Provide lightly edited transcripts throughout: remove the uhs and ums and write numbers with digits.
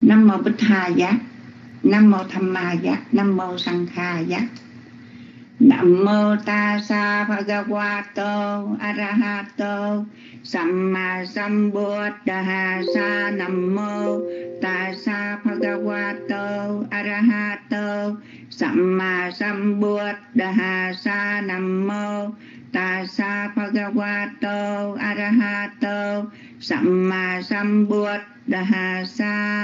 Nam mô Bích Tha Giá, Nam mô Tham Ma Giá, Nam mô Sang Kha Giá. Nam mô Tassa Bhagavato Arahato Samma Sambuddhassa. Nam mô Tassa Bhagavato Arahato Samma Sambuddhassa. Nam mô Tassa Bhagavato Arahato Samma Sambuddhassa.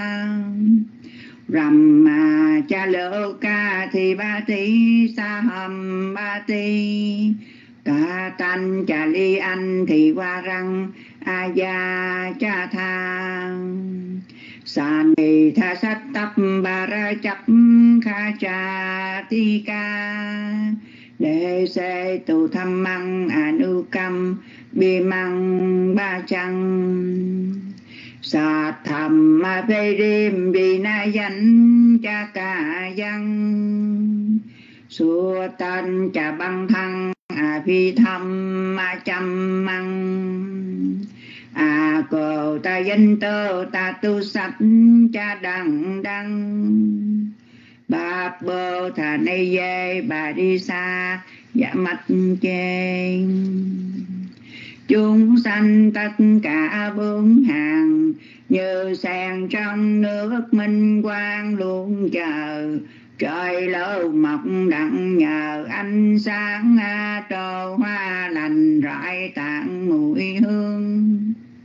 Brahma cha lô ca thi ba thi sa hầm ba thi ca tan cha li anh thì qua răng a gia cha tha san ni tha sát tập ba ra chấp kha cha ti ca để se tu tham măng anu cam bi măng ba chăng sa tham ma phê rim bi na danh cha ca văn xua tan cha băng thăng a phi tham ma chăm măng a cô ta danh tơ ta tu sạch cha đằng đăng ba bơ thà nay dê bà đi xa dạ mạch chê chúng sanh tất cả bốn hàng như sen trong nước minh quang luôn chờ trời lâu mọc đặng nhờ ánh sáng trổ hoa lành rải tạng mùi hương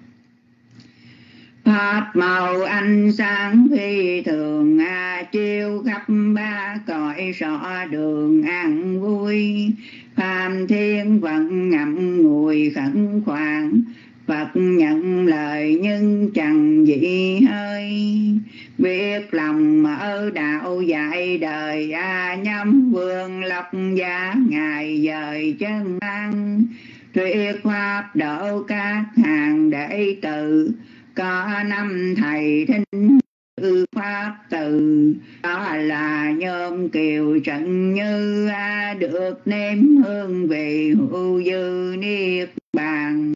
pháp màu ánh sáng phi thường chiếu khắp ba cõi rõ đường an vui phàm thiên vẫn ngậm ngùi khẩn khoản Phật nhận lời nhưng chẳng dị hơi biết lòng mở đạo dạy đời nhắm vương lập giá ngài dời chân ăn thuyết pháp độ các hàng đệ tử có năm thầy thính pháp từ đó là nhôm kiều trận như được nếm hương vị hữu dư niết bàn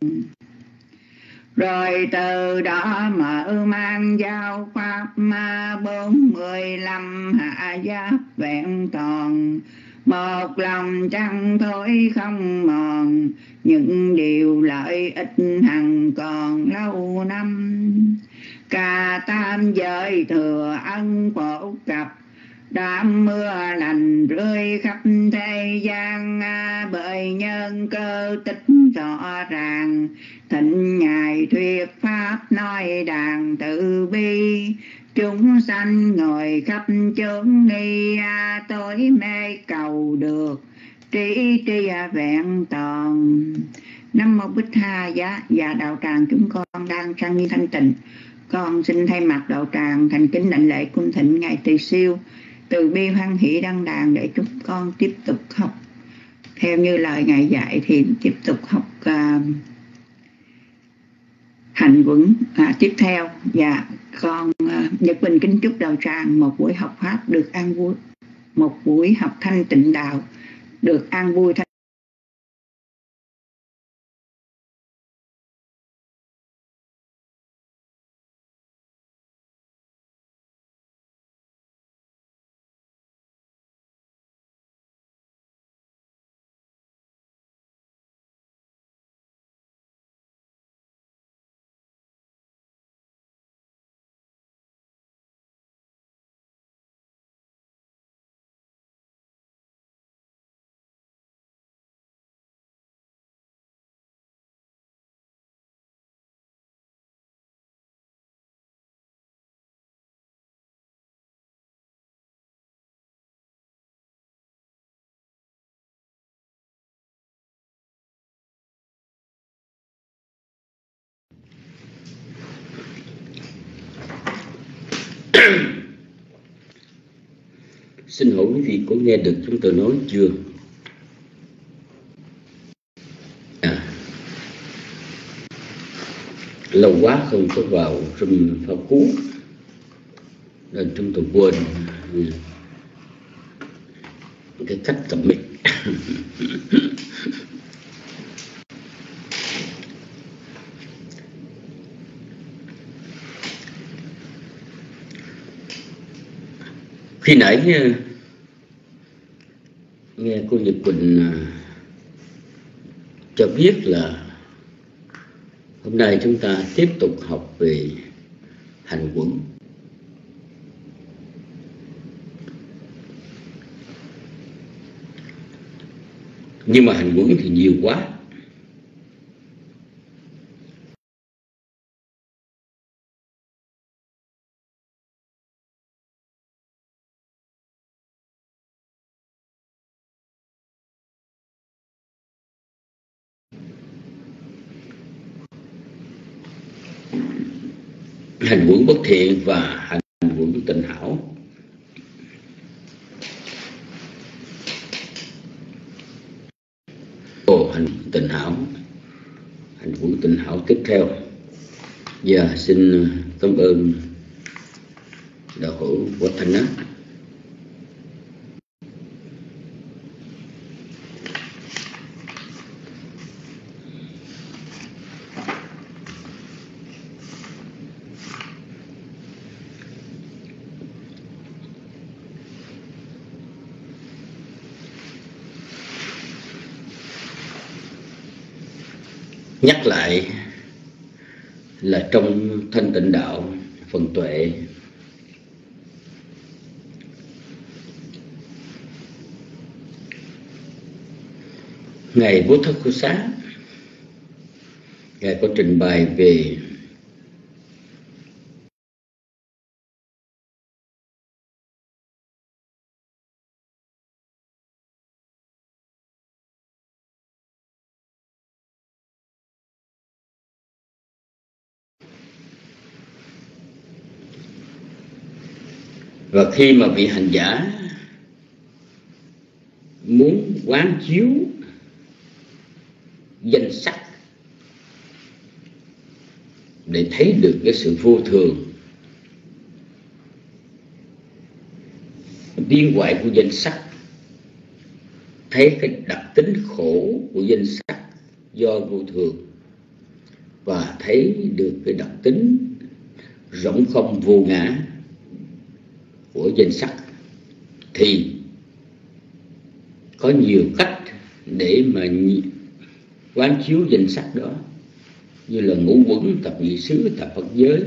rồi từ đó mở mang giao pháp ma 45 hạ giáp vẹn toàn một lòng chẳng thối không mòn những điều lợi ích hằng còn lâu năm cả tam giới thừa ân phổ cập đám mưa lành rơi khắp thế gian bởi nhân cơ tích rõ ràng thịnh ngài thuyết pháp nói đàn từ bi chúng sanh ngồi khắp chốn ni tối mê cầu được trí tri vẹn toàn. Nam mô Bích Tha Giá. Và đạo tràng chúng con đang trang nghiêm thanh tịnh, con xin thay mặt đạo tràng thành kính đảnh lễ cung thịnh ngài Tỳ Siêu từ bi hoan hỷ đăng đàn để chúng con tiếp tục học theo như lời ngài dạy, thì tiếp tục học hành quẩn tiếp theo. Và con Nhật Bình kính chúc đạo tràng một buổi học pháp được an vui, một buổi học thanh tịnh đạo được an vui thanh. Xin hỏi quý vị có nghe được chúng tôi nói chưa? Lâu quá không có vào room pháp cú nên chúng tôi quên cái cách tập mic. Khi nãy nghe cô Nhật Quỳnh cho biết là hôm nay chúng ta tiếp tục học về hành quẩn. Nhưng mà hành quẩn thì nhiều quá. Hành quẩn bất thiện và hành quẩn tịnh hảo. Hành tịnh hảo, hành quẩn tịnh hảo tiếp theo. Và xin cảm ơn đạo hữu Quách Thanh Á. Nhắc lại là trong thanh tịnh đạo phần tuệ, Ngài Bố Thất Cô Xá, Ngài có trình bày về và khi mà vị hành giả muốn quán chiếu danh sắc để thấy được cái sự vô thường, biến hoại của danh sắc, thấy cái đặc tính khổ của danh sắc do vô thường, và thấy được cái đặc tính rỗng không vô ngã của danh sắc, thì có nhiều cách để mà quán chiếu danh sắc đó, như là ngũ quẩn, thập nhị xứ, thập Phật giới,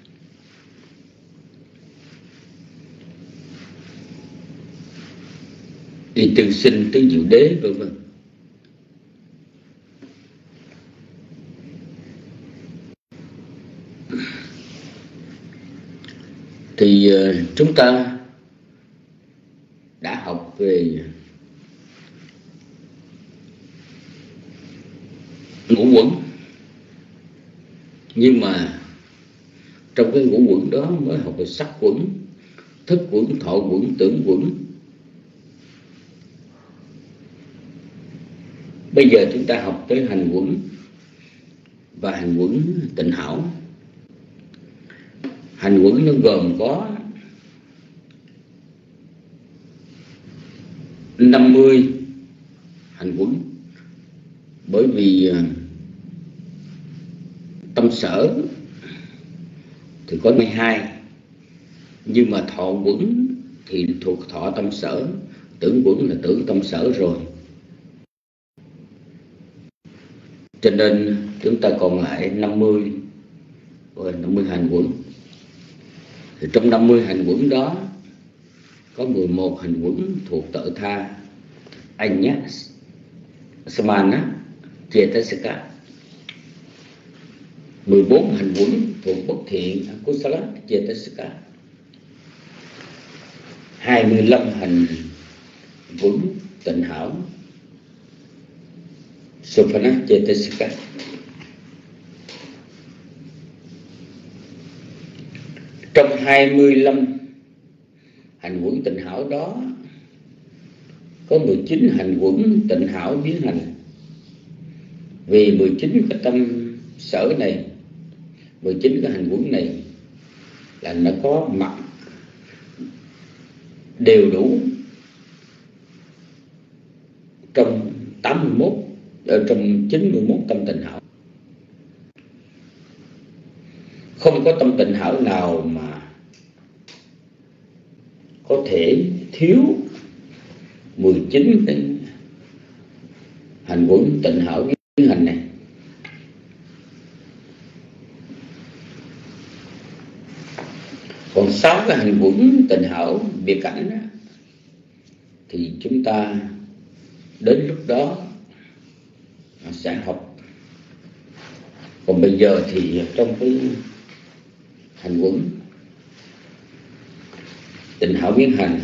đi từ sinh tới diệu đế, vân vân. Thì chúng ta đã học về ngũ quẩn, nhưng mà trong cái ngũ quẩn đó mới học về sắc quẩn, thức quẩn, thọ quẩn, tưởng quẩn. Bây giờ chúng ta học tới hành quẩn và hành quẩn tịnh hảo. Hành quẩn nó gồm có 50 hành quẩn, bởi vì tâm sở thì có 12, nhưng mà thọ quẩn thì thuộc thọ tâm sở, tưởng quẩn là tưởng tâm sở rồi, cho nên chúng ta còn lại 50 hành quẩn. Thì trong 50 hành quẩn đó có 11 hành quẩn thuộc tự tha, Anya, Samana, Cetasika. 14 hành quẩn thuộc bất thiện, Kusala, Cetasika. 25 hành quẩn tịnh hảo, Sophana, Cetasika. Trong 25 hành quẩn tịnh hảo đó có 19 hành quẩn tịnh hảo biến hành. Vì 19 cái tâm sở này, 19 cái hành quẩn này là nó có mặt đều đủ trong 81, ở trong 91 tâm tịnh hảo. Không có tâm tịnh hảo nào mà có có thể thiếu 19 cái hành quẩn tịnh hảo biến hành này. Còn 6 cái hành quẩn tịnh hảo biệt cảnh đó, thì chúng ta đến lúc đó sẽ học. Còn bây giờ thì trong cái hành quẩn tịnh hảo biến hành,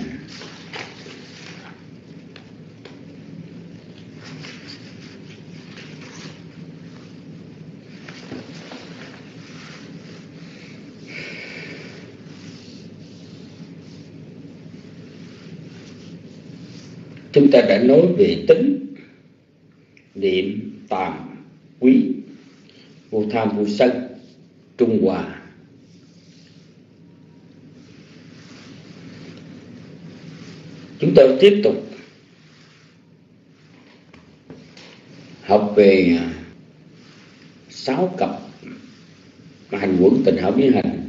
chúng ta đã nói về tính, niệm, tàm, quý, vô tham, vô sân, trung hòa. Chúng ta tiếp tục học về 6 cặp hành quẩn tịnh hảo biến hành.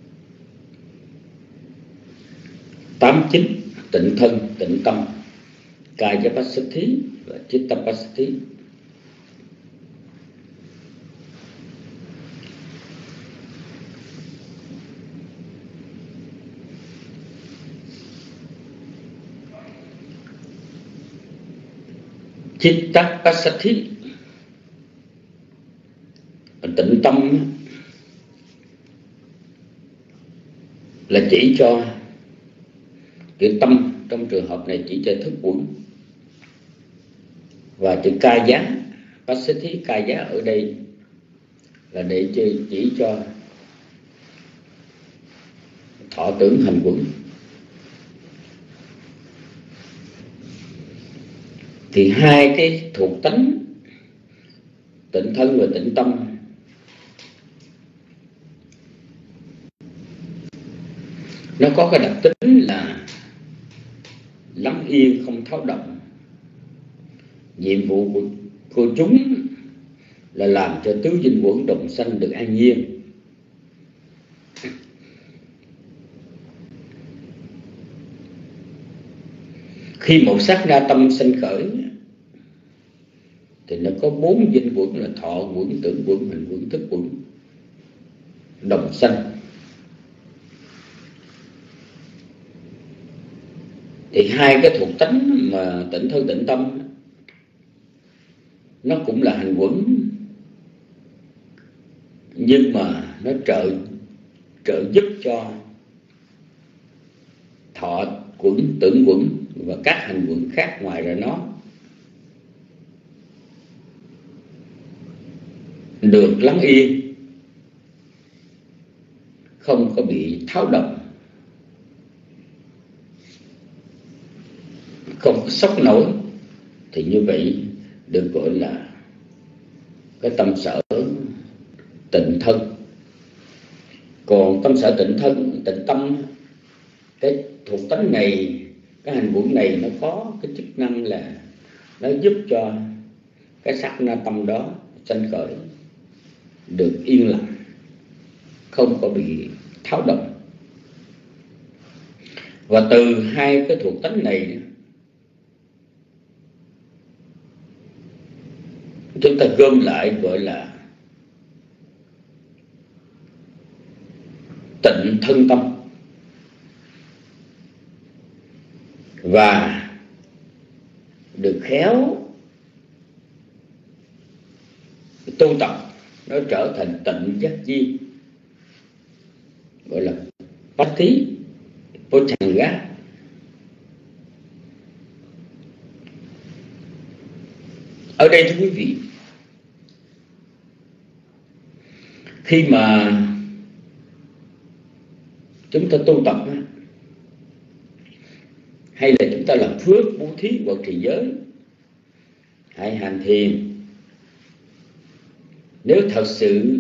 8 chính tịnh thân, tịnh tâm, Kaya Passathi và Chitta Passathi. Chitta Passathi, tịnh tâm là chỉ cho cái tâm, trong trường hợp này chỉ cho thức quẩn. Và chữ Kaya Passathi, Kaya ở đây là để chỉ cho thọ tưởng hành quẩn. Thì hai cái thuộc tánh tịnh thân và tịnh tâm nó có cái đặc tính là lắng yên, không tháo động. Nhiệm vụ của chúng là làm cho tứ dinh quẩn đồng sanh được an nhiên. Khi một sát na tâm sanh khởi thì nó có 4 dinh quẩn là thọ quẩn, tưởng quẩn, hành quẩn, thức quẩn đồng sanh. Thì hai cái thuộc tánh mà tịnh thân tịnh tâm nó cũng là hành quẩn, nhưng mà nó trợ giúp cho thọ quẩn, tưởng quẩn và các hành quẩn khác ngoài ra nó được lắng yên, không có bị tháo động, không có sốc nổi. Thì như vậy được gọi là cái tâm sở tịnh thân. Còn tâm sở tịnh thân, tịnh tâm, cái thuộc tánh này, cái hành quẩn này nó có cái chức năng là nó giúp cho cái sát na tâm đó sanh khởi được yên lặng, không có bị tháo động. Và từ hai cái thuộc tánh này chúng ta gom lại gọi là tịnh thân tâm. Và được khéo tu tập nó trở thành tịnh giác chi, gọi là Patti Pochanga. Ở đây thưa quý vị, khi mà chúng ta tu tập hay là chúng ta làm phước, bố thí hoặc trì giới hay hành thiền, nếu thật sự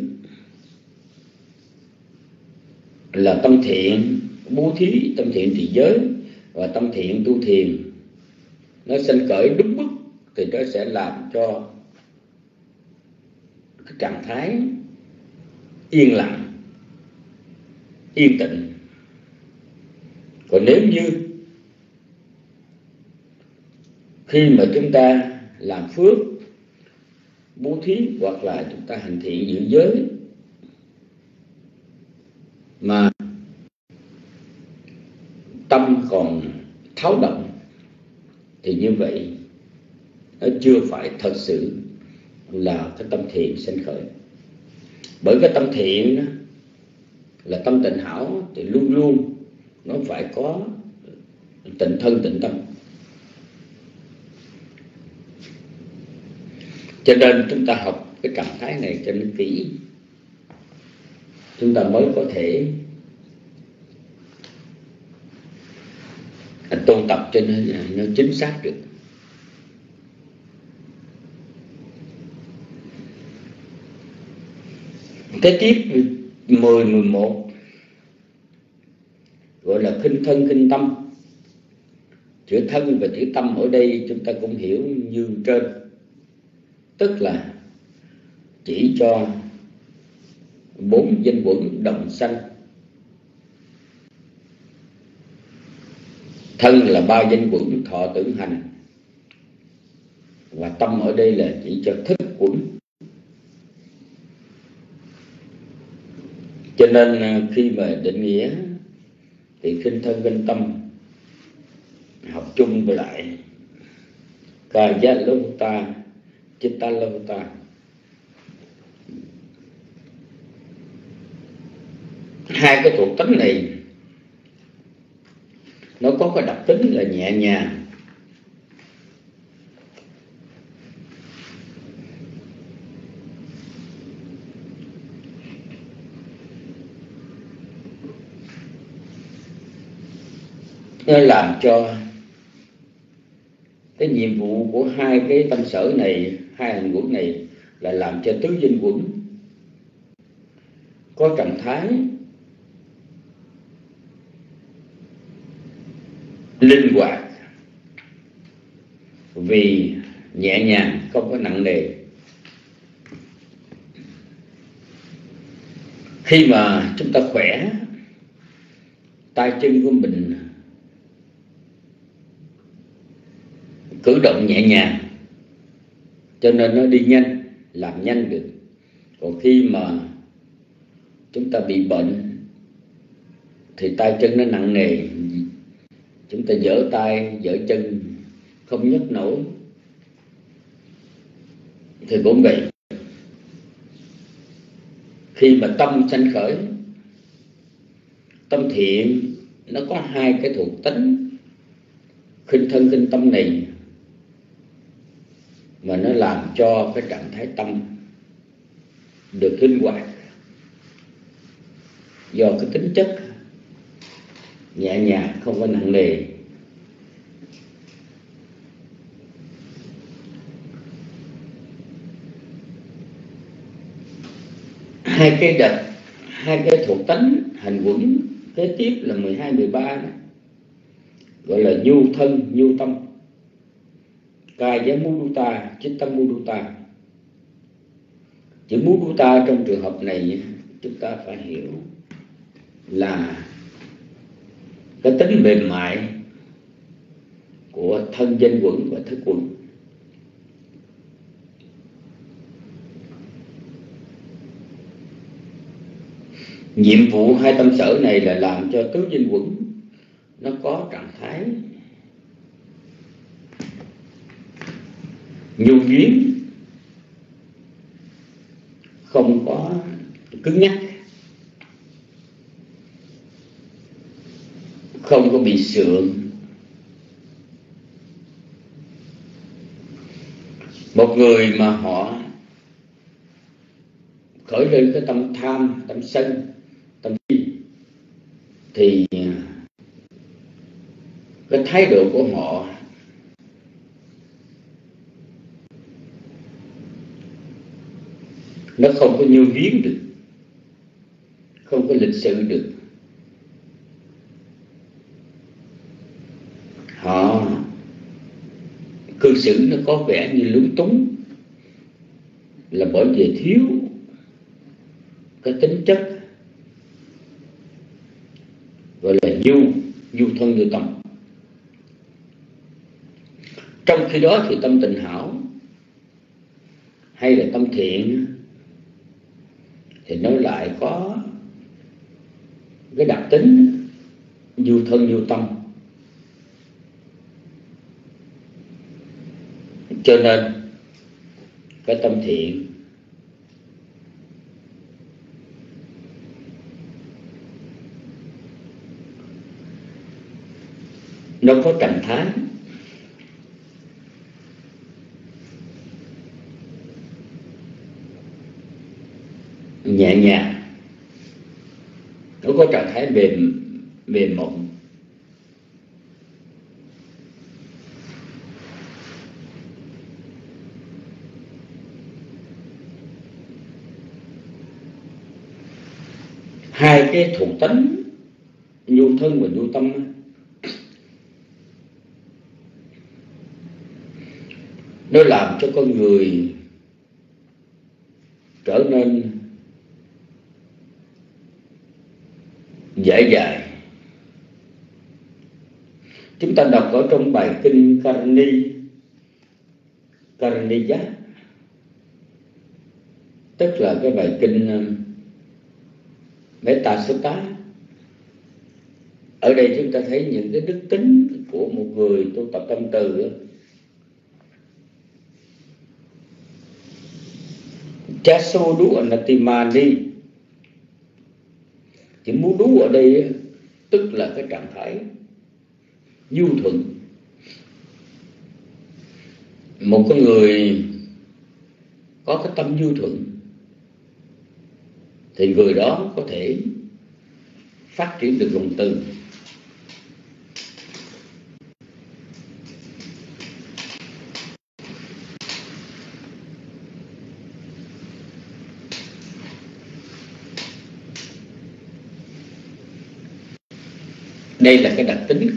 là tâm thiện bố thí, tâm thiện trì giới và tâm thiện tu thiền nó sanh khởi đúng mức, thì nó sẽ làm cho cái trạng thái yên lặng, yên tĩnh. Còn nếu như khi mà chúng ta làm phước, bố thí hoặc là chúng ta hành thiện giữ giới mà tâm còn tháo động thì như vậy nó chưa phải thật sự là cái tâm thiện sanh khởi. Bởi cái tâm thiện là tâm tịnh hảo thì luôn luôn nó phải có tịnh thân tịnh tâm. Cho nên chúng ta học cái trạng thái này cho nên kỹ, chúng ta mới có thể tu tập cho nên nó chính xác được. Kế tiếp 10, 11 gọi là khinh thân khinh tâm. Chữ thân và chữ tâm ở đây chúng ta cũng hiểu như trên, tức là chỉ cho 4 danh quẩn đồng sanh. Thân là 3 danh quẩn thọ tưởng hành, và tâm ở đây là chỉ cho thức quẩn. Cho nên khi mà định nghĩa thì khinh thân khinh tâm học chung với lại Kaya Lovata, Chitta Lovata. Hai cái thuộc tính này nó có cái đặc tính là nhẹ nhàng, nó làm cho cái nhiệm vụ của hai cái tâm sở này, hai hành quẩn này là làm cho tứ danh quẩn có trạng thái linh hoạt, vì nhẹ nhàng không có nặng nề. Khi mà chúng ta khỏe, tay chân của mình cử động nhẹ nhàng, cho nên nó đi nhanh, làm nhanh được. Còn khi mà chúng ta bị bệnh thì tay chân nó nặng nề, chúng ta giở tay giở chân không nhấc nổi thì cũng vậy. Khi mà tâm sanh khởi, tâm thiện nó có hai cái thuộc tính khinh thân khinh tâm này, mà nó làm cho cái trạng thái tâm được linh hoạt do cái tính chất nhẹ nhàng không có nặng nề. Hai cái thuộc tính hành quẩn kế tiếp là 12, 13 đó, gọi là nhu thân, nhu tâm. Kaya Mudita, Chitta Mudita. Chữ Mudita trong trường hợp này chúng ta phải hiểu là cái tính mềm mại của thân danh quẩn và thức quẩn. Nhiệm vụ hai tâm sở này là làm cho tứ danh quẩn nó có trạng thái nhu nhuyến, không có cứng nhắc, không có bị sượng. Một người mà họ khởi lên cái tâm tham, tâm sân, tâm si thì cái thái độ của họ nó không có nhu nhuyến được, không có lịch sự được. Họ cư xử nó có vẻ như lúng túng, là bởi vì thiếu cái tính chất gọi là nhu thân nhu tâm. Trong Trong khi đó thì tâm tịnh hảo hay là tâm thiện thì nó lại có cái đặc tính vô thân vô tâm. Cho nên cái tâm thiện nó có trạng thái nhẹ nhàng, nó có trạng thái mềm mỏng. Hai cái thuộc tánh nhu thân và nhu tâm nó làm cho con người trở nên dễ dãi. Chúng ta đọc ở trong bài kinh Karaniya, tức là cái bài kinh Metta Sutta. Ở đây chúng ta thấy những cái đức tính của một người tu tập tâm từ. Chasodu anatimani, chữ mú đú ở đây tức là cái trạng thái nhu thuận. Một con người có cái tâm nhu thuận thì người đó có thể phát triển được lòng từ. Đây là cái đặc tính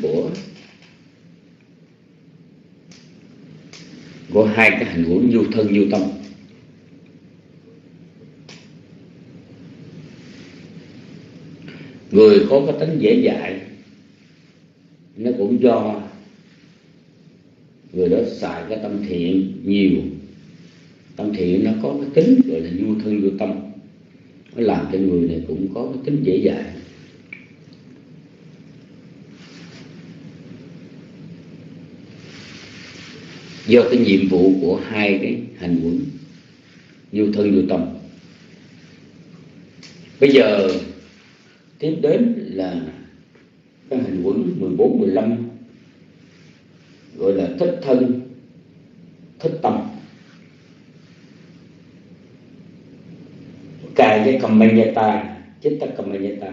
của hai cái hành ngũ nhu thân nhu tâm. Người có cái tính dễ dãi nó cũng do người đó xài cái tâm thiện nhiều. Tâm thiện nó có cái tính gọi là nhu thân nhu tâm, nó làm cho người này cũng có cái tính dễ dãi. Do cái nhiệm vụ của hai cái hành quẩn nhu thân nhu tâm. Bây giờ tiếp đến là cái hành quẩn 14, 15 gọi là thích thân, thích tâm. Cài cái Kamanyata, Chitta Kamanyata.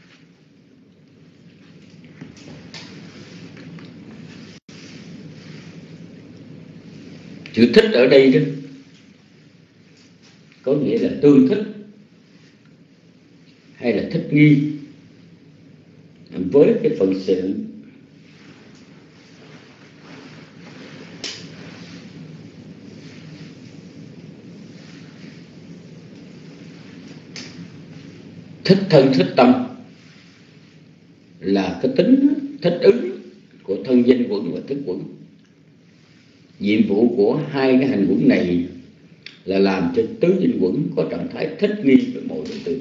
Chữ thích ở đây đó có nghĩa là tương thích hay là thích nghi với cái phần sự thích thân thích tâm, là cái tính thích ứng của thân danh quẩn và thức quẩn. Nhiệm vụ của hai cái hành quẩn này là làm cho tứ danh quẩn có trạng thái thích nghi với mọi đối tượng.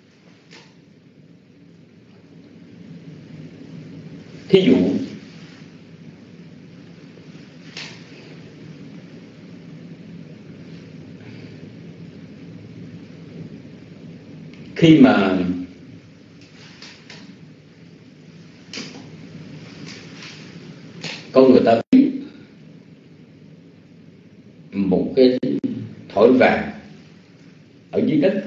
Thí dụ khi mà con người ta thấy một cái thỏi vàng ở dưới đất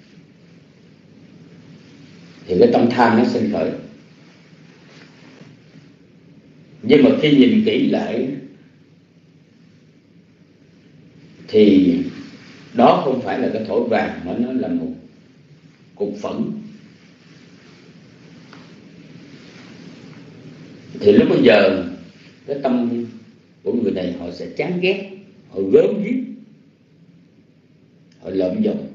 thì cái tâm tham nó sinh khởi. Nhưng mà khi nhìn kỹ lại thì đó không phải là cái thỏi vàng mà nó là một cục phấn. Thì lúc bây giờ cái tâm của người này họ sẽ chán ghét, họ gớm ghiếc, họ lợm giọng.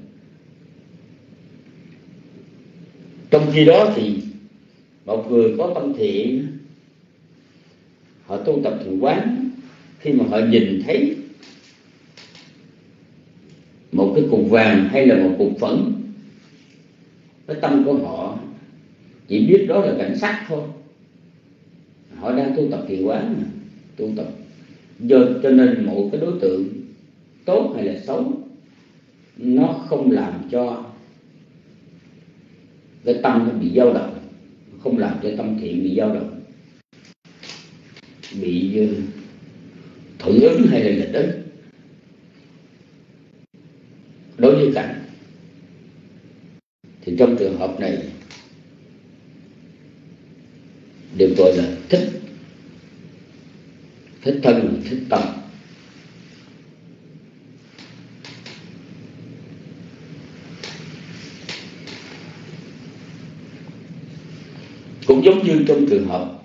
Trong khi đó thì một người có tâm thiện, họ tu tập thiền quán, khi mà họ nhìn thấy một cái cục vàng hay là một cục phấn, cái tâm của họ chỉ biết đó là cảnh sắc thôi. Họ đang tu tập thiền quán mà, tu tập cho nên một cái đối tượng tốt hay là xấu nó không làm cho cái tâm nó bị dao động, không làm cho tâm thiện bị dao động, bị thuận ứng hay là nghịch ứng. Đối với cảnh thì trong trường hợp này được gọi là thích thân, thích tâm. Cũng giống như trong trường hợp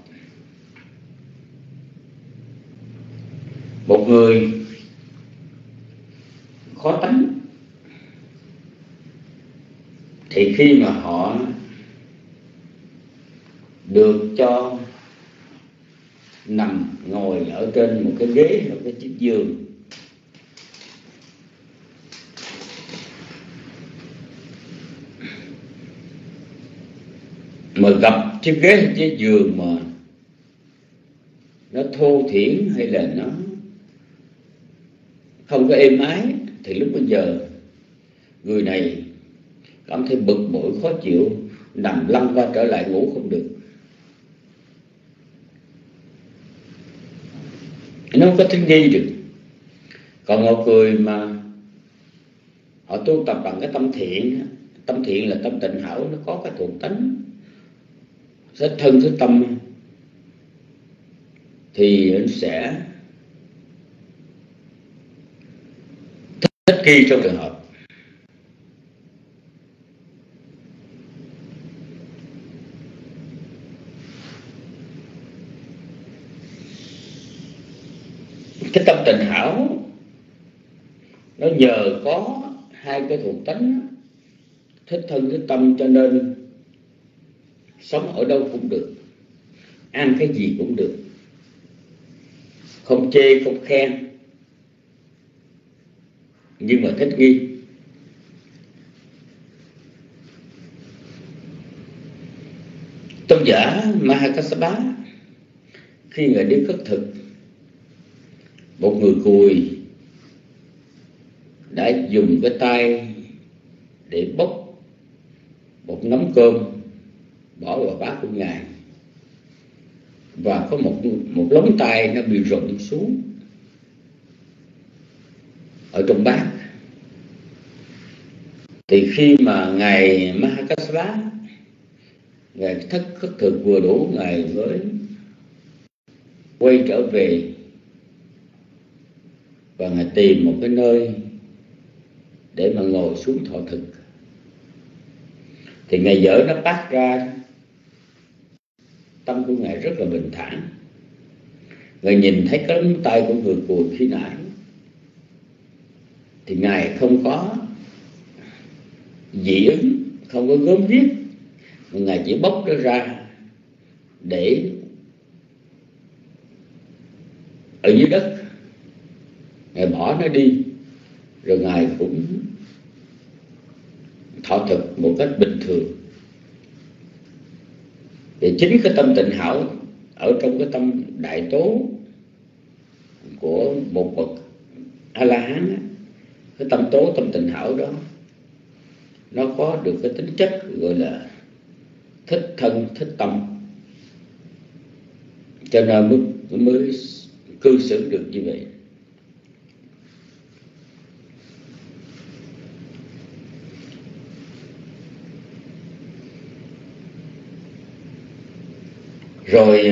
một người khó tánh, thì khi mà họ được cho nằm ngồi ở trên một cái ghế hoặc cái chiếc giường, mà gặp chiếc ghế hay chiếc giường mà nó thô thiển hay là nó không có êm ái, thì lúc bây giờ người này cảm thấy bực bội khó chịu, nằm lăn qua trở lại ngủ không được. Nó không có thích nghi được. Còn một người mà họ tu tập bằng cái tâm thiện là tâm tịnh hảo, nó có cái thuộc tính rất thân thích tâm, thì nó sẽ thích nghi trong trường hợp. Cái tâm tịnh hảo nó nhờ có hai cái thuộc tính thích thân thích tâm, cho nên sống ở đâu cũng được, ăn cái gì cũng được, không chê không khen, nhưng mà thích nghi. Tôn giả Mahakassapa khi người đi khất thực, một người cùi đã dùng cái tay để bốc một nắm cơm bỏ vào bát của ngài, và có một lóng tay nó bị rụng xuống ở trong bát. Thì khi mà ngài Mahakassapa, ngài thất khất thực vừa đủ, ngài mới quay trở về và ngài tìm một cái nơi để mà ngồi xuống thọ thực. Thì ngài dở nó bát ra, tâm của ngài rất là bình thản. Ngài nhìn thấy cái lóng tay của người cùi khi nãy, thì ngài không có dị ứng, không có gớm ghiếc, mà ngài chỉ bóc nó ra để ở dưới đất, ngài bỏ nó đi, rồi ngài cũng thọ thực một cách bình thường. Thì chính cái tâm tịnh hảo ở trong cái tâm đại tố của một bậc A La Hán, cái tâm tố tâm tịnh hảo đó nó có được cái tính chất gọi là thích thân thích tâm, cho nên mới cư xử được như vậy. Rồi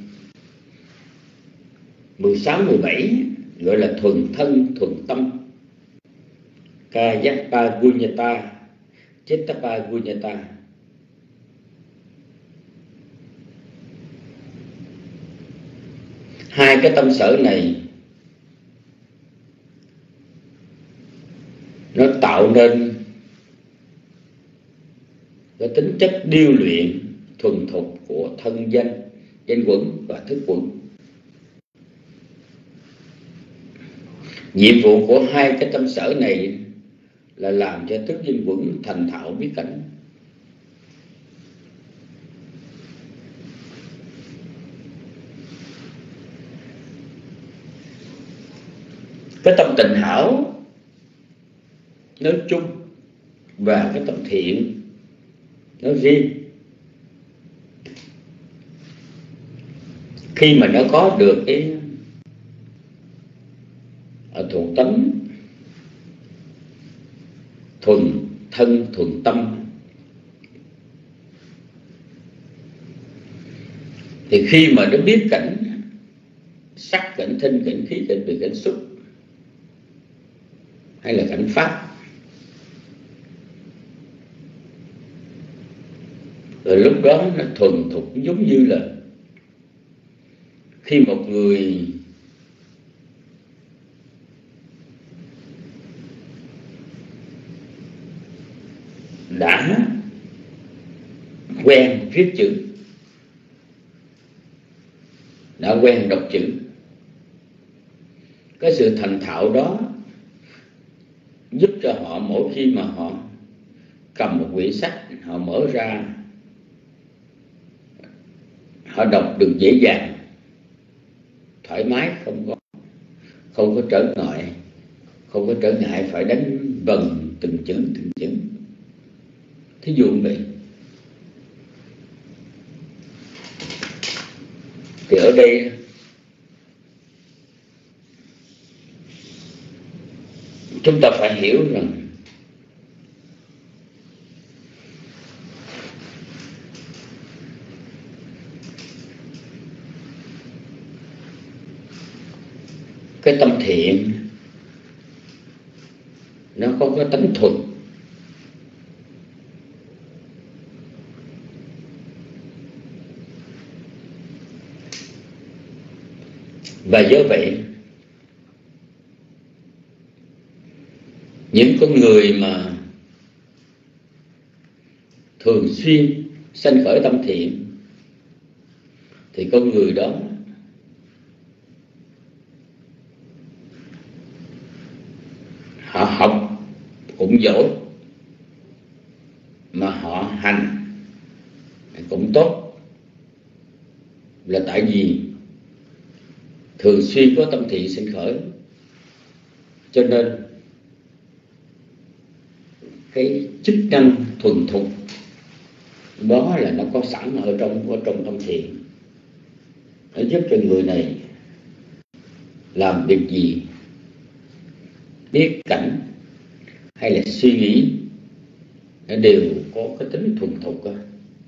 16, 17 gọi là thuần thân thuần tâm, Kayapa Gunyata, Chittapa Gunyata. Hai cái tâm sở này nó tạo nên cái tính chất điêu luyện thuần thục của thân danh, danh quẩn và thức quẩn. Nhiệm vụ của hai cái tâm sở này là làm cho thức dinh quẩn thành thạo biết cảnh. Cái tâm tịnh hảo nói chung và cái tâm thiện nói riêng, khi mà nó có được cái thuộc tánh thuần thân thuần tâm, thì khi mà nó biết cảnh sắc, cảnh thinh, cảnh khí, cảnh vị, cảnh xúc hay là cảnh pháp, rồi lúc đó nó thuần thục, giống như là khi một người đã quen viết chữ, đã quen đọc chữ, cái sự thành thạo đó giúp cho họ mỗi khi mà họ cầm một quyển sách, họ mở ra, họ đọc được dễ dàng, thoải mái, không có trở ngại, không có trở ngại phải đánh vần từng chữ. Thí dụ như vậy. Thì ở đây chúng ta phải hiểu rằng cái tâm thiện nó có cái tánh thuần, và do vậy những con người mà thường xuyên sanh khởi tâm thiện thì con người đó họ học cũng giỏi, mà họ hành cũng tốt, là tại vì thường xuyên có tâm thiện sinh khởi, cho nên cái chức năng thuần thục đó là nó có sẵn ở trong tâm thiện, nó giúp cho người này làm việc gì, biết cảnh hay là suy nghĩ, nó đều có cái tính thuần thục đó.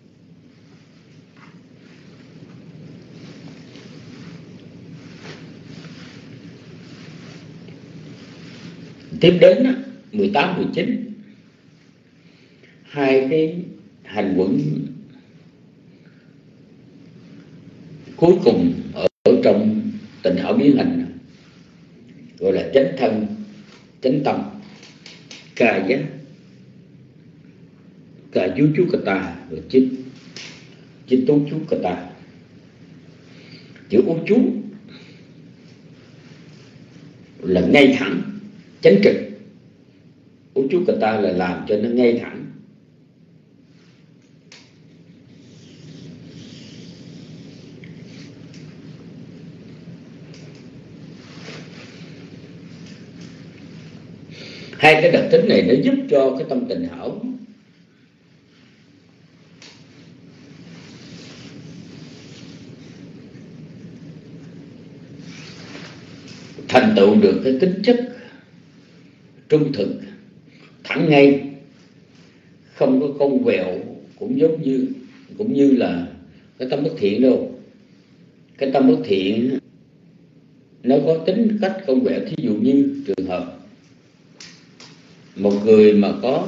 Tiếp đến 18, 19, hai cái hành quẩn cuối cùng ở trong tịnh hảo biến hành gọi là chánh thân, chánh tâm, ca giác, ca chú chú cà ta, rồi chích tú chú cà ta. Chữ ú chú là ngay thẳng, chánh trực. Ú chú cà ta là làm cho nó ngay thẳng. Hai cái đặc tính này nó giúp cho cái tâm tịnh hảo thành tựu được cái tính chất trung thực, thẳng ngay, không có cong quẹo, cũng như là cái tâm bất thiện đâu. Cái tâm bất thiện nó có tính cách cong quẹo. Thí dụ như trường hợp một người mà có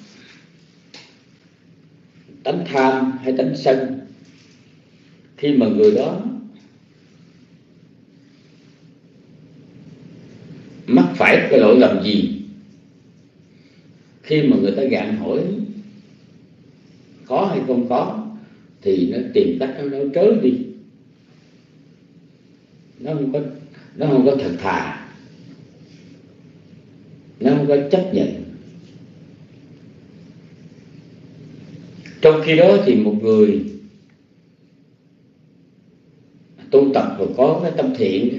tánh tham hay tánh sân, khi mà người đó mắc phải cái lỗi lầm gì, khi mà người ta gạn hỏi có hay không có, thì nó tìm cách nó trớ đi, nó không có thật thà, nó không có chấp nhận. Trong khi đó thì một người tu tập và có cái tâm thiện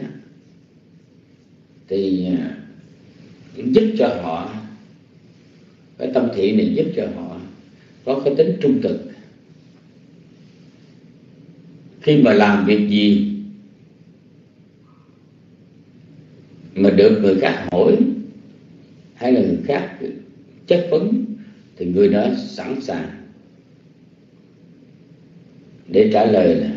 thì giúp cho họ, cái tâm thiện này giúp cho họ có cái tính trung thực. Khi mà làm việc gì mà được người khác hỏi hay là người khác chất vấn thì người đó sẵn sàng để trả lời là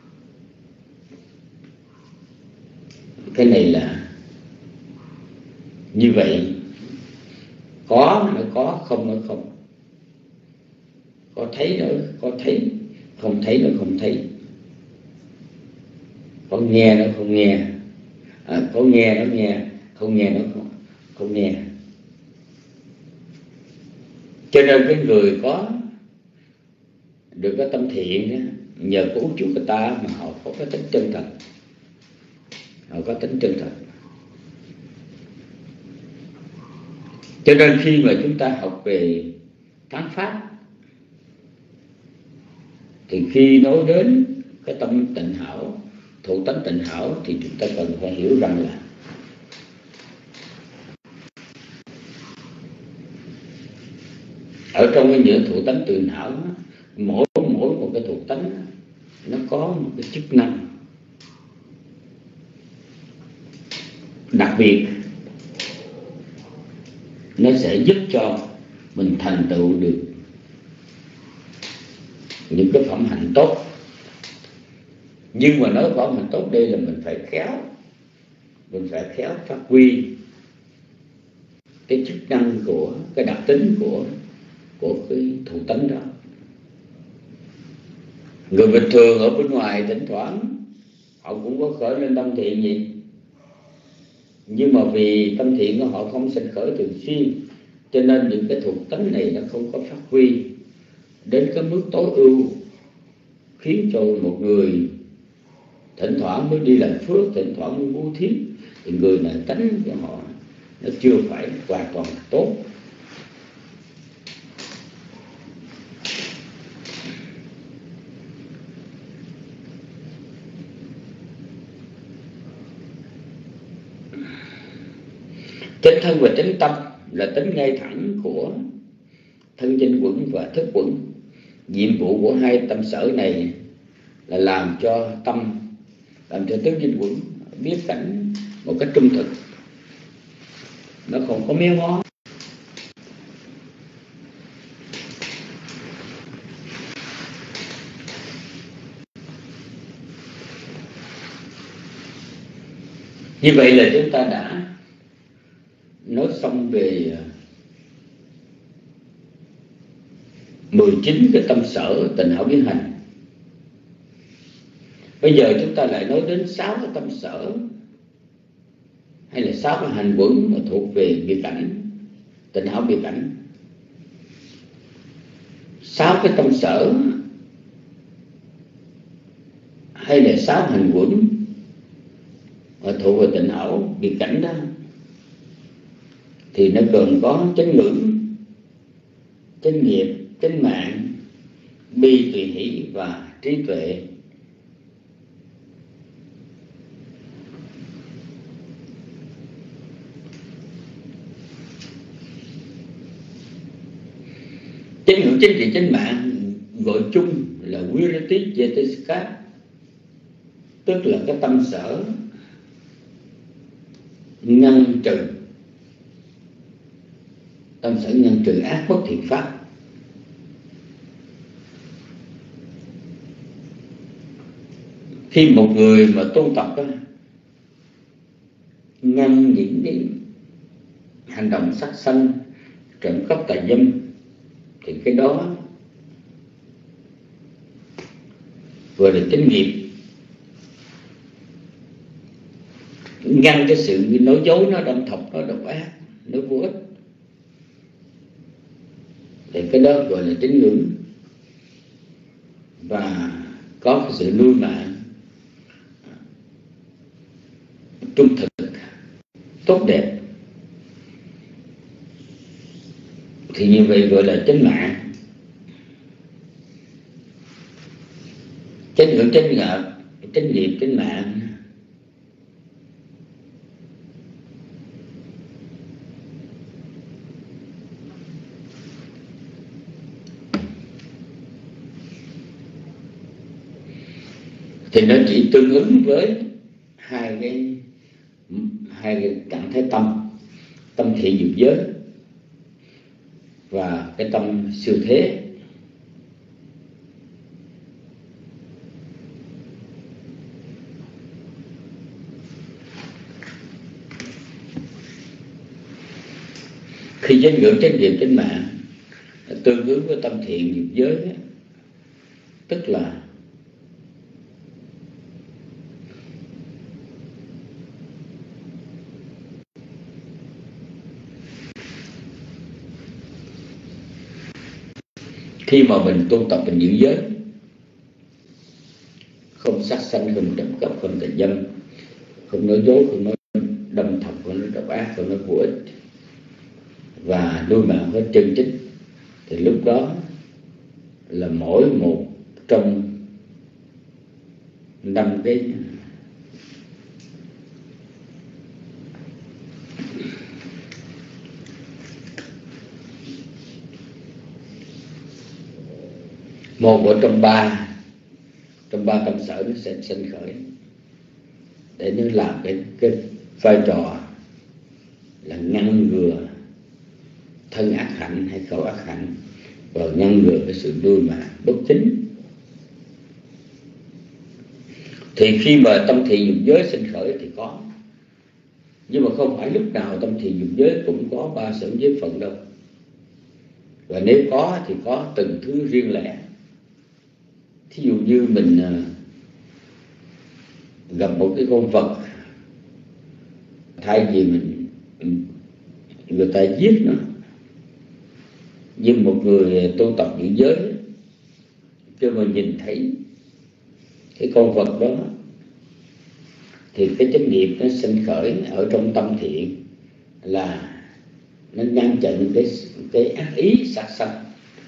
cái này là như vậy, có nó có, không nó không, có thấy nó có thấy, không thấy nó không thấy, có nghe nó không nghe, có nghe nó nghe, không nghe nó không nghe. Cho nên cái người có được cái tâm thiện đó, nhờ cứu chuộc người ta mà họ có cái tính chân thật, họ có tính chân thật. Cho nên khi mà chúng ta học về thắng pháp thì khi nói đến cái tâm tịnh hảo, thụ tánh tịnh hảo thì chúng ta cần phải hiểu rằng là ở trong cái những thụ tánh tịnh hảo, mỗi một cái thụ tánh nó có một cái chức năng đặc biệt, nó sẽ giúp cho mình thành tựu được những cái phẩm hạnh tốt. Nhưng mà nói phẩm hạnh tốt đây là mình phải khéo phát huy cái chức năng của cái đặc tính của cái thụ tánh đó. Người bình thường ở bên ngoài thỉnh thoảng họ cũng có khởi lên tâm thiện gì, nhưng mà vì tâm thiện của họ không sinh khởi thường xuyên, cho nên những cái thuộc tánh này nó không có phát huy đến cái mức tối ưu, khiến cho một người thỉnh thoảng mới đi làm phước, thỉnh thoảng mới bố thí, thì người này tánh của họ nó chưa phải hoàn toàn tốt. Chánh thân và chánh tâm là tính ngay thẳng của thân danh quẩn và thức quẩn. Nhiệm vụ của hai tâm sở này là làm cho tâm, làm cho thức danh quẩn biết cảnh một cách trung thực, nó không có méo mó. Như vậy là chúng ta đã nói xong về 19 cái tâm sở tịnh hảo biến hành. Bây giờ chúng ta lại nói đến 6 cái tâm sở hay là 6 cái hành quẩn mà thuộc về biệt cảnh, tịnh hảo biệt cảnh. 6 cái tâm sở hay là 6 hành quẩn mà thuộc về tịnh hảo biệt cảnh đó thì nó gồm có chánh ngữ, chánh nghiệp, chánh mạng, bi tùy hỷ và trí tuệ. Chánh ngữ, chánh trị, chánh mạng gọi chung là Virati Cetasika, tức là cái tâm sở ngăn trừ, tâm sở ngăn trừ ác bất thiện pháp. Khi một người mà tu tập đó, ngăn những cái hành động sát sanh, trộm cắp, tà dâm, thì cái đó gọi là chánh nghiệp. Ngăn cái sự nói dối, nó đâm thọc, nó độc ác, nó vô ích, thì cái đó gọi là chánh ngữ. Và có cái sự nuôi mạng trung thực, tốt đẹp. thì như vậy gọi là chánh mạng. Chánh ngữ, chánh ngợp, chánh nghiệp, chánh mạng. Thì nó chỉ tương ứng với hai cái trạng thái tâm, tâm thiện dục giới và cái tâm siêu thế. Khi chánh ngữ, chánh nghiệp, chánh mạng tương ứng với tâm thiện dục giới, tức là khi mà mình tu tập mình giữ giới, không sát sanh, không trộm cắp, không tà dâm, không nói dối, không nói đâm thọc, không nói độc ác, không nói vô ích, và nuôi mạng hết chân chính, thì lúc đó là mỗi một trong 5 cái một ở trong ba tâm sở nó sẽ sinh khởi để nó làm cái vai trò là ngăn ngừa thân ác hạnh hay khẩu ác hạnh, và ngăn ngừa cái sự nuôi mạng bất chính. Thì khi mà tâm thiện dục giới sinh khởi thì có, nhưng mà không phải lúc nào tâm thiện dục giới cũng có 3 sở giới phận đâu. Và nếu có thì có từng thứ riêng lẻ. Thí dụ như mình gặp một cái con vật, thay vì người ta giết nó, nhưng một người tu tập giữ giới khi mà nhìn thấy cái con vật đó thì cái chánh nghiệp nó sinh khởi ở trong tâm thiện, là nó ngăn chặn cái ác ý sát sanh.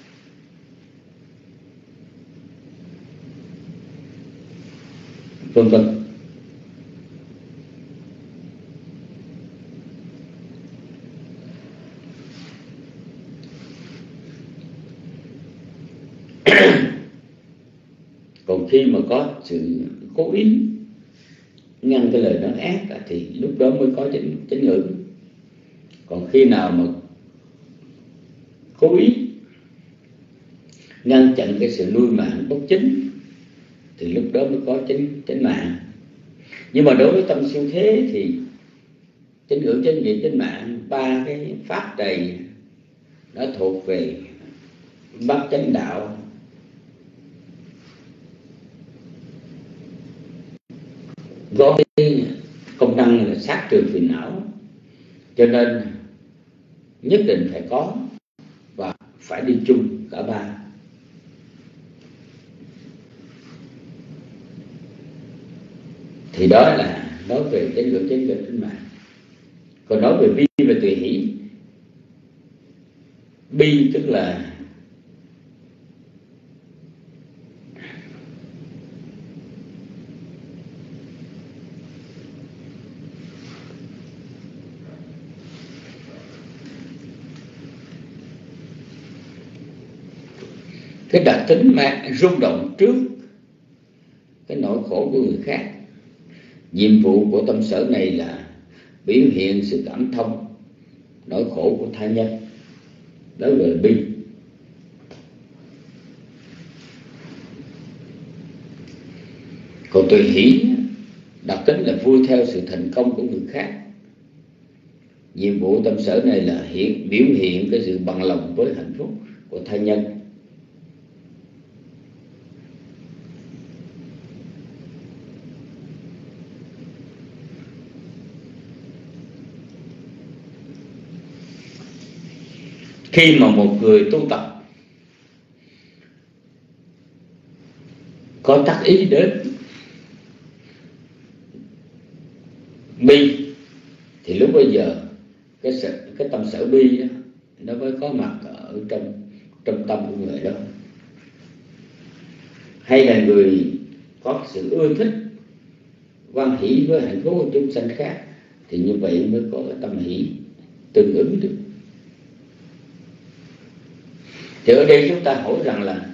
Vân vân. Còn khi mà có sự cố ý ngăn cái lời nói ác thì lúc đó mới có chánh ngữ. Còn khi nào mà cố ý ngăn chặn cái sự nuôi mạng bất chính thì lúc đó mới có chánh mạng. Nhưng mà đối với tâm siêu thế thì chánh ngữ, chánh nghiệp, chánh mạng, 3 cái pháp này nó thuộc về bát chánh đạo, có cái công năng là sát trừ phiền não, cho nên nhất định phải có và phải đi chung cả 3. Thì đó là nói về chánh ngữ, chánh nghiệp, chánh mạng. Còn nói về bi và tùy hỷ, bi tức là cái đặc tính mà rung động trước cái nỗi khổ của người khác. Nhiệm vụ của tâm sở này là biểu hiện sự cảm thông nỗi khổ của tha nhân, đó gọi là bi. Còn tùy hỷ đặc tính là vui theo sự thành công của người khác. Nhiệm vụ tâm sở này là biểu hiện cái sự bằng lòng với hạnh phúc của tha nhân. Khi mà một người tu tập có tác ý đến bi thì lúc bây giờ cái tâm sở bi đó, nó mới có mặt ở ở trong tâm của người đó, hay là người có sự ưa thích quan hỷ với hạnh phúc của chúng sanh khác, thì như vậy mới có cái tâm hỷ tương ứng được. Thì ở đây chúng ta hỏi rằng là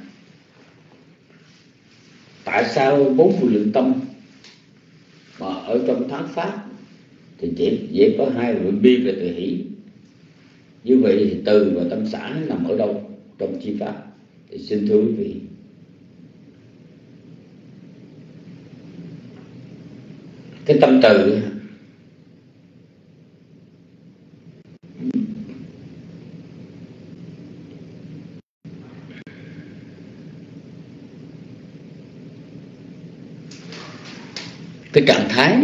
tại sao 4 vô lượng tâm mà ở trong thắng pháp thì chỉ có 2 vị bi và từ hỷ? Như vậy thì từ và tâm xã nằm ở đâu trong chi pháp? Thì xin thưa quý vị, cái tâm từ cái trạng thái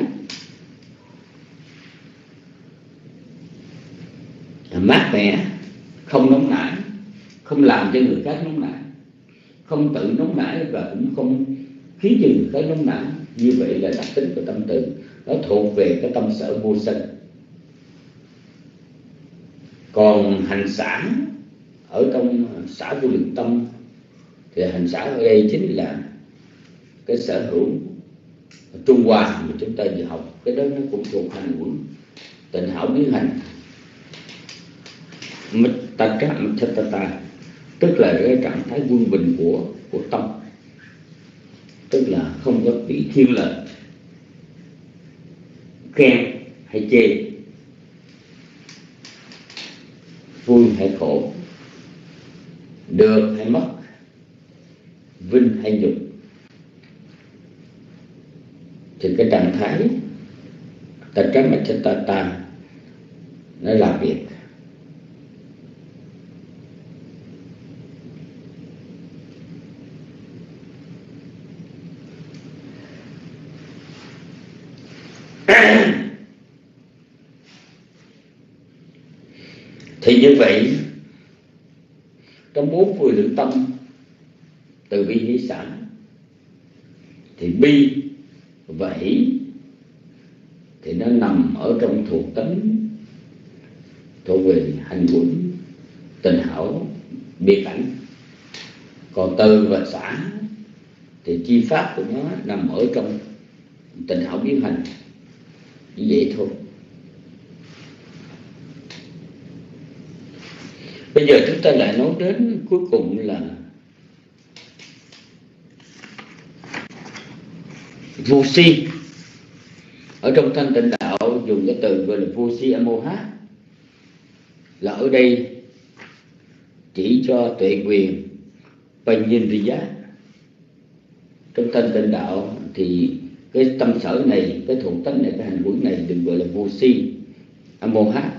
mát mẻ, không nóng nảy, không làm cho người khác nóng nảy, không tự nóng nảy và cũng không khiến cho người khác nóng nảy, như vậy là đặc tính của tâm từ. Nó thuộc về cái tâm sở vô sân. Còn hành xả ở trong xả vô lượng tâm thì hành xả ở đây chính là cái sở hữu trung hòa mà chúng ta vừa học. Cái đó nó cũng thuộc hành quẩn tịnh hảo biến hành Mittata, tức là cái trạng thái quân bình của tâm, tức là không có bị thiên lệch, khen hay chê, vui hay khổ, được hay mất, vinh hay nhục. Thì cái trạng thái Mittata nó làm việc. Thì như vậy trong 4 vô lượng tâm từ bi hỷ xả thì bi và hỷ thì nó nằm ở trong thuộc tính thuộc về hành quẩn tịnh hảo biệt cảnh. Còn từ và xả thì chi pháp của nó nằm ở trong tịnh hảo biến hành, như vậy thôi. Bây giờ chúng ta lại nói đến cuối cùng là vô si. Ở trong thanh tịnh đạo dùng cái từ gọi là vô si amoha, là ở đây chỉ cho tuệ quyền Panyindriya. Trong thanh tịnh đạo thì cái tâm sở này, cái thuộc tính này, cái hành quẩn này được gọi là vô si amoha.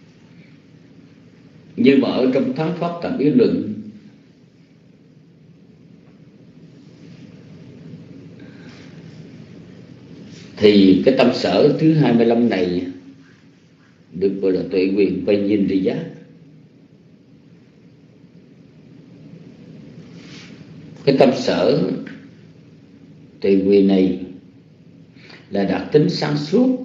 Nhưng mà ở trong thắng pháp tạm yếu luận thì cái tâm sở thứ 25 này được gọi là tuệ quyền Panyindriya. Cái tâm sở tuệ quyền này là đặc tính sáng suốt,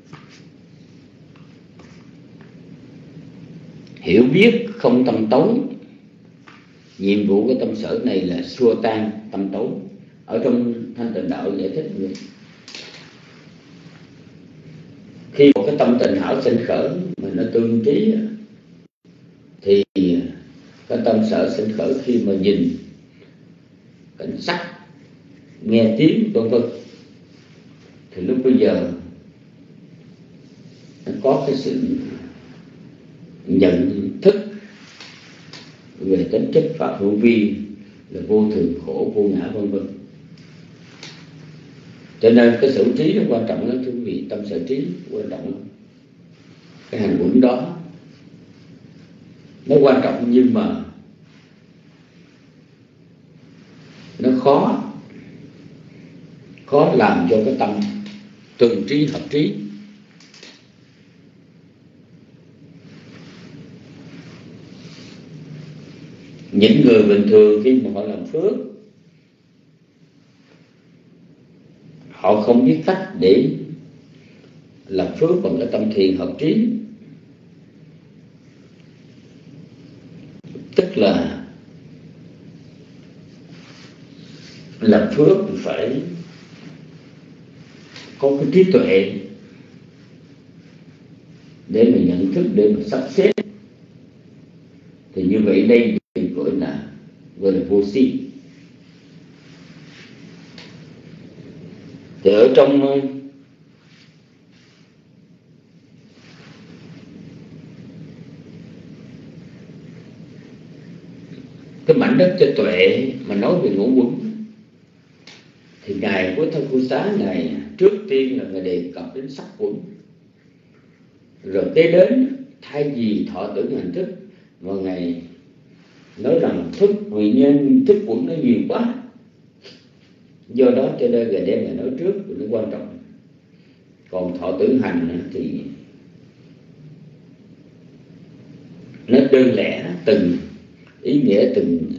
hiểu biết không tâm tối. Nhiệm vụ của tâm sở này là xua tan tâm tối. Ở trong thanh tịnh đạo giải thích như khi một cái tâm tịnh hảo sinh khởi mà nó tương trí thì cái tâm sở sinh khởi khi mà nhìn cảnh sắc, nghe tiếng vân vân, thì lúc bây giờ nó có cái sự nhận thức về tính chất pháp hữu vi là vô thường, khổ, vô ngã vân vân. Cho nên cái sở trí nó quan trọng lắm thưa quý vị, tâm sở trí quan trọng lắm. Cái hành quẩn đó nó quan trọng, nhưng mà nó khó làm cho cái tâm từng trí hợp trí. Những người bình thường khi mà họ làm phước, họ không biết cách để làm phước bằng cái tâm thiền hợp trí. Tức là làm phước thì phải có cái trí tuệ để mà nhận thức, để mà sắp xếp. Thì như vậy đây gọi là vô si. Thì ở trong cái mảnh đất cho tuệ mà nói về ngũ quẩn, thì ngài của Thân Cô Xá ngài trước tiên là ngài đề cập đến sắc quẩn, rồi kế đến thay vì thọ tưởng hành thức, mà ngài nói rằng thức vì nhân thức quẩn nó nhiều quá, do đó cho nên ngài đem ngài nói trước nó quan trọng. Còn thọ tưởng hành thì nó đơn lẻ, từng ý nghĩa,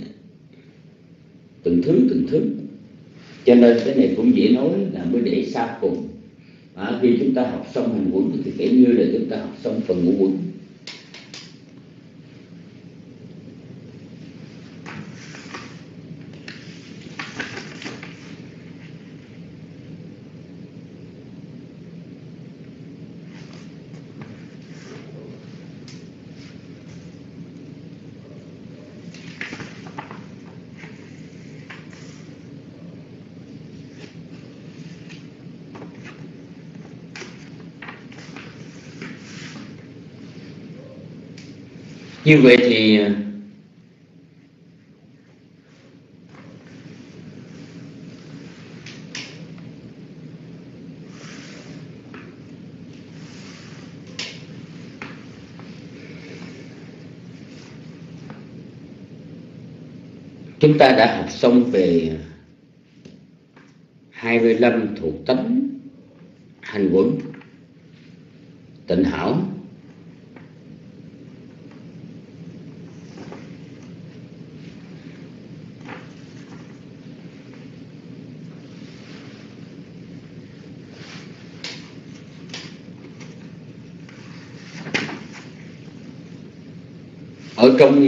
từng thứ. Cho nên cái này cũng dễ nói là mới để xa cùng. Khi chúng ta học xong hành quẩn thì kể như là chúng ta học xong phần ngũ quẩn. Như vậy thì chúng ta đã học xong về 25 thuộc tánh hành quẩn tịnh hảo. Ở trong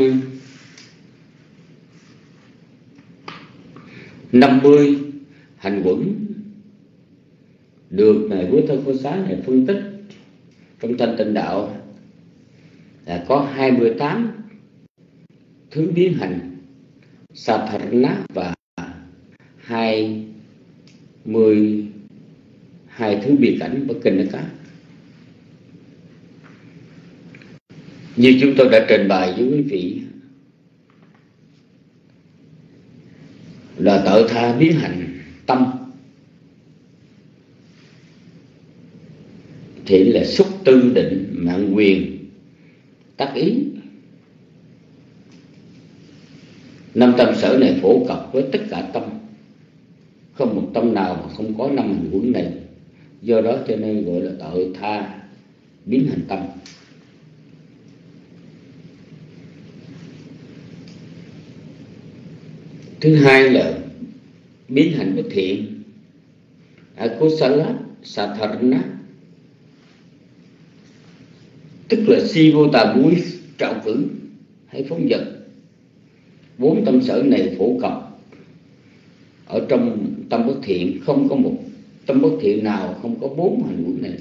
50 hành quẩn được ngài Bố Thân Cô Xá này phân tích trong Thanh Tịnh Đạo là có 28 thứ biến hành Satharana và 22 thứ biệt cảnh bất kinh cả. Như chúng tôi đã trình bày với quý vị là tự tha biến hành tâm thì là xúc tư định mạng quyền tác ý. 5 tâm sở này phổ cập với tất cả tâm, không một tâm nào mà không có 5 hành quẩn này. Do đó cho nên gọi là tự tha biến hành tâm. Thứ hai là biến hành bất thiện Akusala Satharana, tức là si vô tà muối trạo cử hay phóng dật. 4 tâm sở này phổ cập ở trong tâm bất thiện, không có một tâm bất thiện nào không có 4 hành quẩn này.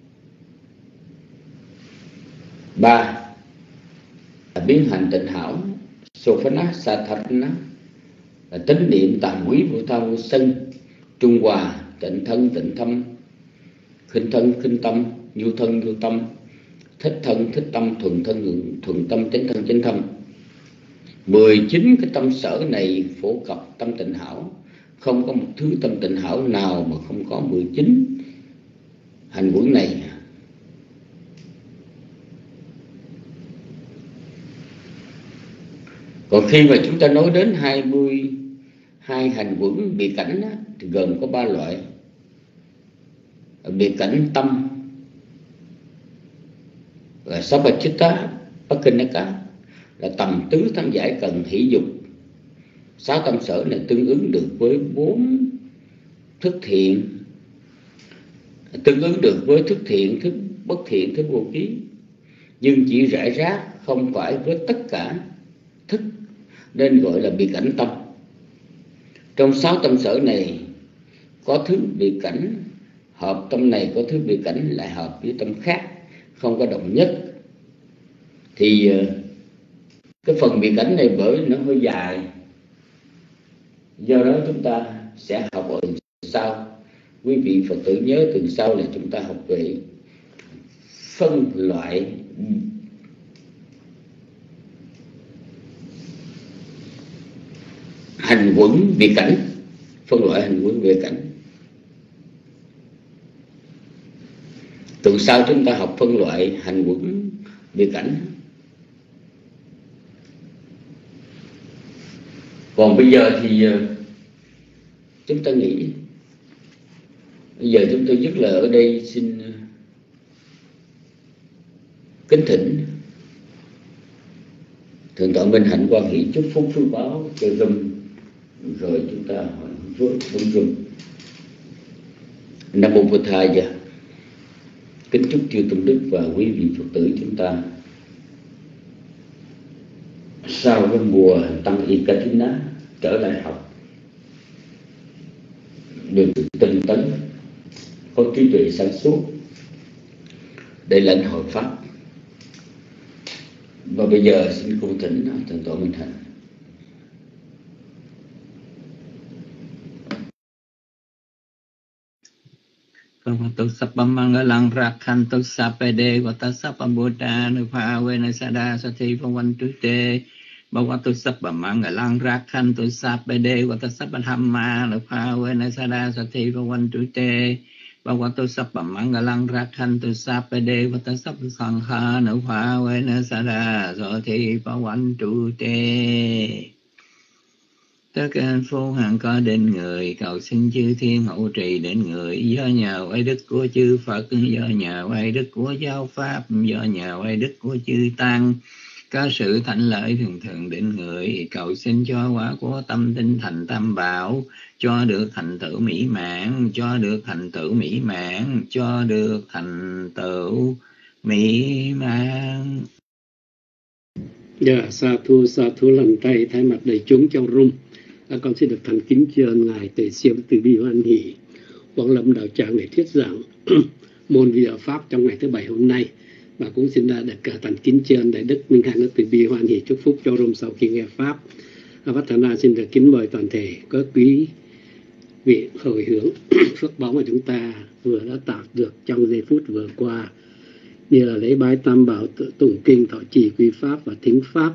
3 là biến hành tịnh hảo Sophana Satharana, là tính niệm tàm quý vô tha vô sân, trung hòa, tịnh thân tịnh tâm, khinh thân khinh tâm, vô thân vô tâm, thích thân thích tâm, thuần thân thuần tâm, chánh thân chánh tâm. 19 cái tâm sở này phổ cập tâm tịnh hảo, không có một thứ tâm tịnh hảo nào mà không có 19 hành quẩn này. Còn khi mà chúng ta nói đến 22 hành quẩn biệt cảnh á, thì gồm có 3 loại. Biệt cảnh tâm là Sabbachitta Pakinaka, là tầm tứ thắng giải cần hỷ dục. 6 tâm sở này tương ứng được với 4 thức thiện, tương ứng được với thức thiện, thức bất thiện, thức vô ký, nhưng chỉ rải rác, không phải với tất cả thức, nên gọi là biệt cảnh tâm. Trong 6 tâm sở này có thứ biệt cảnh hợp tâm này, có thứ biệt cảnh lại hợp với tâm khác, không có đồng nhất. Thì cái phần biệt cảnh này bởi nó hơi dài, do đó chúng ta sẽ học ở tuần sau. Quý vị Phật tử nhớ tuần sau là chúng ta học về phân loại hành quẩn biệt cảnh, phân loại hành quẩn biệt cảnh. Tuần sau chúng ta học phân loại hành quẩn biệt cảnh. Còn bây giờ thì chúng ta nghĩ, bây giờ chúng tôi rất là ở đây xin kính thỉnh Thượng tọa Minh Hạnh Quan Hỷ chúc phúc phước báo cho Râm, rồi chúng ta hỏi phước đúng Râm. Nam Mô Bổn Thầy. Kính chúc chư tôn đức và quý vị Phật tử chúng ta sau cái mùa tăng Ikatina trở lại học được tinh tấn, có trí tuệ sáng suốt để lãnh hội pháp. Và bây giờ xin cung thỉnh Thượng tọa Minh Hạnh. Vatu sappam mangalang rakhantu sappede vata sappam buddha nupa vena sada sati pavantu te bhavatu sappam mangalang rakhantu sappede vata sappam dhamma nupa vena sada sati pavantu te bhavatu sappam mangalang rakhantu sappede vata sappam sangha nupa vena sada sati pavantu te. Tất cả vô hạn có đến người, cầu xin chư thiên hậu trì đến người, do nhờ oai đức của chư Phật, do nhờ oai đức của giáo pháp, do nhờ oai đức của chư tăng, có sự thạnh lợi thường thường đến người, cầu xin cho quả của tâm tinh thành tam bảo, cho được thành tựu mỹ mãn, cho được thành tựu mỹ mãn, cho được thành tựu mỹ mãn. Dạ, sa thu lần tay thay mặt đại chúng trong room. Con xin được thành kính tri ân ngài Tề Siêu Từ Bi Hoan Hỷ Quảng Lâm đạo tràng để thuyết giảng môn vi diệu pháp trong ngày thứ Bảy hôm nay, và cũng xin được thành kính tri ân đại đức Minh Hạnh Từ Bi Hoan Hỷ chúc phúc cho room sau khi nghe pháp. Vattana xin được kính mời toàn thể các quý vị hồi hướng phước báu mà chúng ta vừa đã tạo được trong giây phút vừa qua, như là lễ bái tam bảo, tụng kinh, thọ trì quy pháp và thính pháp.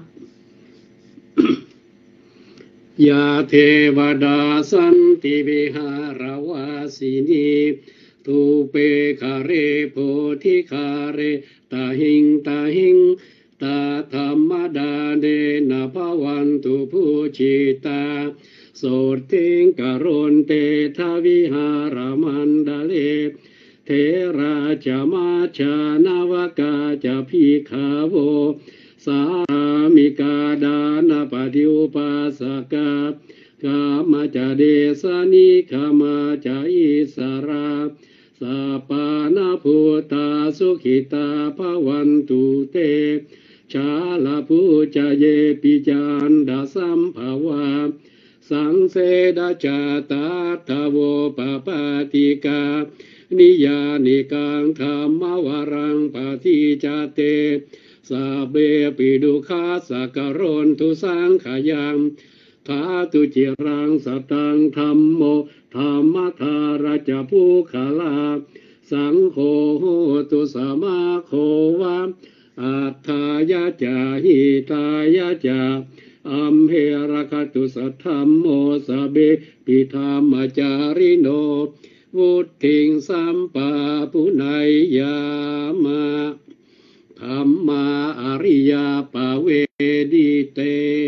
Ya Thevada Santi Viharavasini Tupe Kare Poti Kare Tahing Ta Thamada De Napavantu Puchita Soting Karonte Taviharamandale Thế ra cha ma cha navaka cha phikavo samika dana padiupasaka kama cha desani kama cha isara sapana puta sukhita pavantu te chala puja ye pijanda sampava sang se da cha ta tavo papatikaนิยานิกังธรรมวรังปฏิจเตสาเบปิดุขาสกโรนทุสังขยังทาตุจิรังสตังธรรมโมธรรมธาราจภูขาลาสังโฆโหตุสมาโควะอัฏฐายะจาหิตายะจาอัมเหระคตุสัทธัมโมสเบปิธรรมจาริโนวุติงสัมปะปุนัยยามะธรรมาอริยปะเวดิเต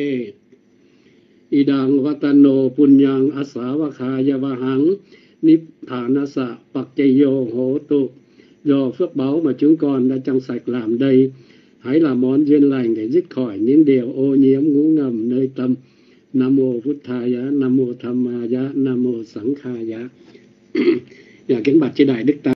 อิดังวัตโนปุญญังอสาวคายวหังนิพพานัสสะปัจจโยโหตุdo phước báu mà chúng con đã trong sạch làm đây, hãy là món duyên lành để dứt khỏi những điều ô nhiễm ngủ ngầm nơi tâm. Nam mô Phật Thaya, Nam mô Tham Maya, Nam mô Sangkhaya. Kính bạch chư đại đức ta